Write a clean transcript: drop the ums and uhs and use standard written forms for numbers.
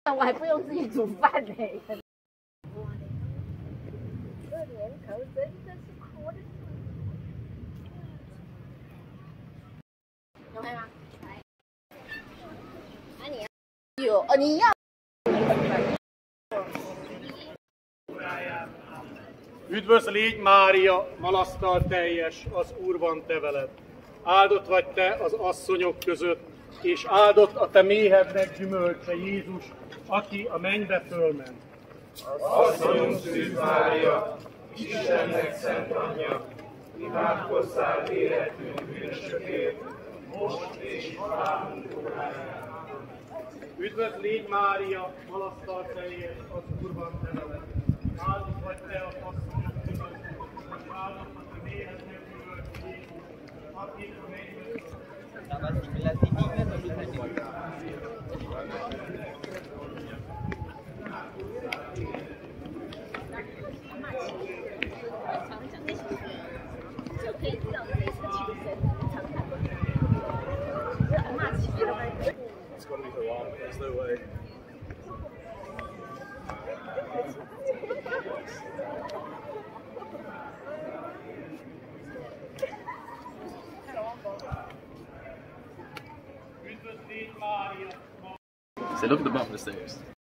我还不用自己煮饭呢。这年头真的是苦的死。有黑吗？那你要有你要。 Üdvözl légy, Mária, malasztal teljes, az Úr van te veled. Áldott vagy te az asszonyok között, és áldott a te méhednek gyümölcse, Jézus, aki a mennybe fölment. Asszonyunk Szűz Mária, Istennek szent anyja, imádkozzál életünk bűnösökért, most és halálunk óráján. Üdvözl légy, Mária, malasztal teljes, az Úr van te veled. Áldott vagy te az asszonyok között, és áldott a te méhednek gyümölcse, Jézus, aki a mennybe fölment. It's got to be the one, there's no way. Üdvözl légy, Mária! So look at the bottom of the stairs.